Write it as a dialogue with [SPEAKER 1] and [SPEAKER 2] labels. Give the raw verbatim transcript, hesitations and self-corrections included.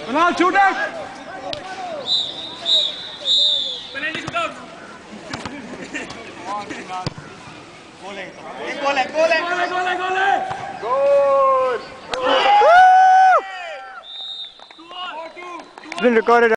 [SPEAKER 1] Kunal, shoot it!
[SPEAKER 2] Penalty shootout.
[SPEAKER 3] Goal है, goal है, goal है,
[SPEAKER 1] goal है, goal है, goal है!
[SPEAKER 3] Goal!
[SPEAKER 1] Two all.
[SPEAKER 3] Two all.
[SPEAKER 4] It's been recorded.